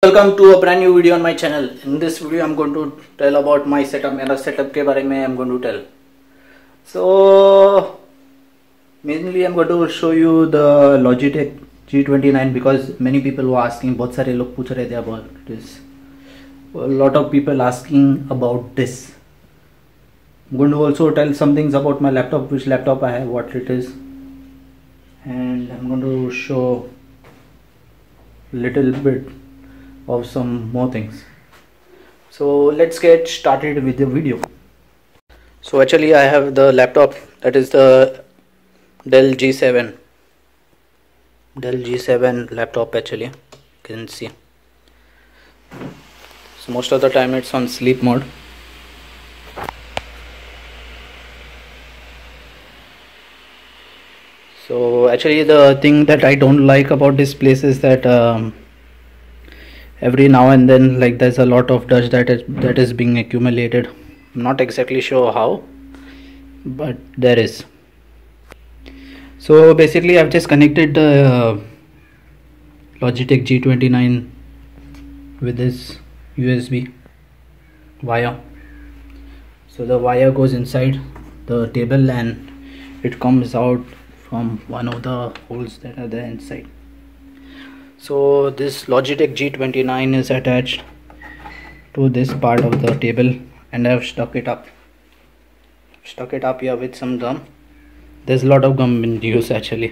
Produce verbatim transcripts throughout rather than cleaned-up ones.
Welcome to a brand new video on my channel. In this video I'm going to tell about my setup. मेरा setup के बारे में I'm going to tell. So mainly I'm going to show you the Logitech G twenty-nine because many people were asking, बहुत सारे लोग पूछ रहे थे about this. A lot of people asking about this. I'm going to also tell some things about my laptop, which laptop I have, what it is, and I'm going to show little bit of some more things. So let's get started with the video. So actually I have the laptop, that is the Dell G seven Dell G seven laptop. Actually you can see, so most of the time it's on sleep mode. So actually the thing that I don't like about this place is that um, every now and then, like, there's a lot of dust that is that is being accumulated. I'm not exactly sure how, but there is. So basically I've just connected the uh, Logitech G twenty-nine with this U S B wire. So the wire goes inside the table and it comes out from one of the holes that are there inside. So this Logitech G twenty-nine is attached to this part of the table, and I've stuck it up stuck it up here with some gum. There's a lot of gum in use actually.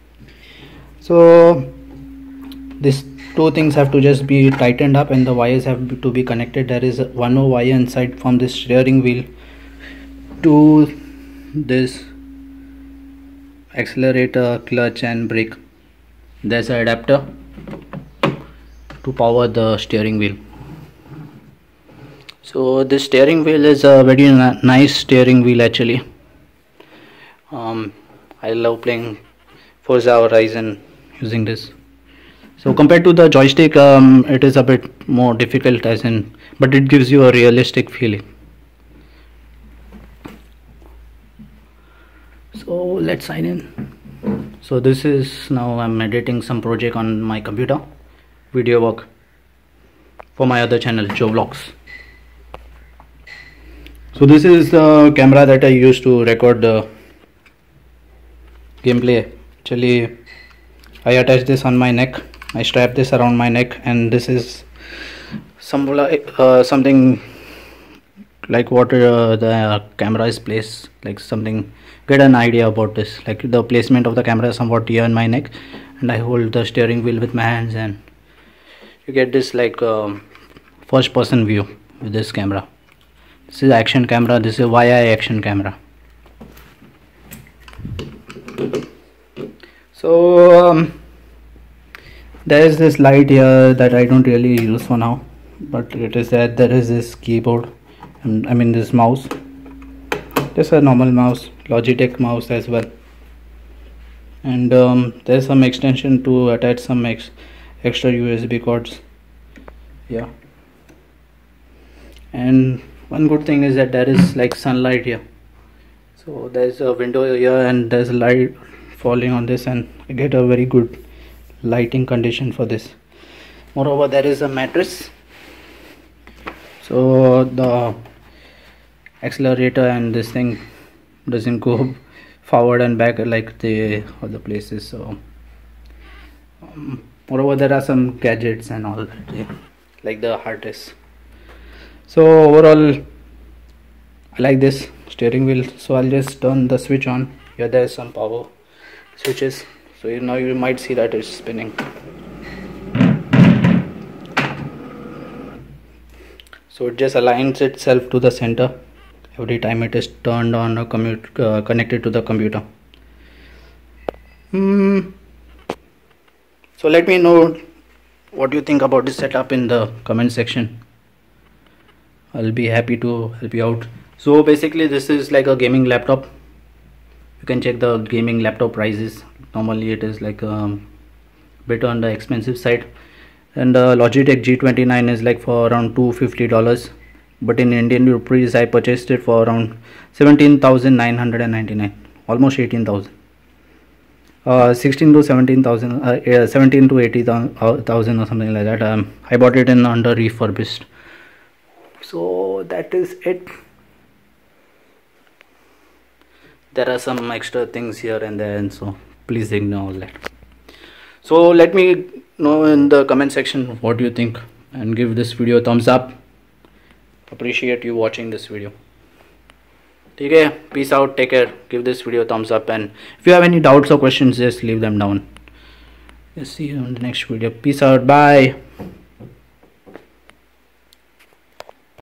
So these two things have to just be tightened up and the wires have to be connected. There is one more wire inside from this steering wheel to this accelerator, clutch and brake. There's an adapter to power the steering wheel. So this steering wheel is a very nice steering wheel actually. um, I love playing Forza Horizon using this. So compared to the joystick, um, it is a bit more difficult, as in, but it gives you a realistic feeling. So let's sign in. So this is, now I'm editing some project on my computer, video work for my other channel, Joe Vlogs. So this is the camera that I use to record the gameplay. Actually I attach this on my neck, I strap this around my neck, and this is some uh, something like what uh, the camera is placed, like something, get an idea about this, like the placement of the camera is somewhat here in my neck, and I hold the steering wheel with my hands and you get this like um, first person view with this camera. This is action camera, this is a Y I action camera. So um, there is this light here that I don't really use for now, but it is that there is this keyboard, and I mean this mouse, just a normal mouse, Logitech mouse as well, and um, there's some extension to attach some ex extra U S B cords. Yeah, and one good thing is that there is like sunlight here, so there's a window here and there's light falling on this, and I get a very good lighting condition for this. Moreover, there is a mattress, so the accelerator and this thing doesn't go forward and back like the other places. So um, moreover, there are some gadgets and all that, yeah, like the hard disk. So overall I like this steering wheel. So I'll just turn the switch on. Here there is some power switches, so you now you might see that it's spinning. So it just aligns itself to the center every time it is turned on or commute, uh, connected to the computer. Hmm. So let me know what you think about this setup in the comment section. I'll be happy to help you out. So basically this is like a gaming laptop. You can check the gaming laptop prices. Normally it is like a bit on the expensive side, and the Logitech G twenty-nine is like for around two hundred fifty dollars, but in Indian rupees I purchased it for around seventeen thousand nine hundred ninety-nine, almost eighteen thousand. uh, sixteen to seventeen thousand, uh, yeah, seventeen to eighty thousand or something like that. um, I bought it in under refurbished. So that is it. There are some extra things here and there, and so please ignore all that. So let me know in the comment section what you think, and give this video a thumbs up. Appreciate you watching this video. Okay, peace out, take care, give this video a thumbs up, and if you have any doubts or questions, just leave them down. See you in the next video. Peace out, bye.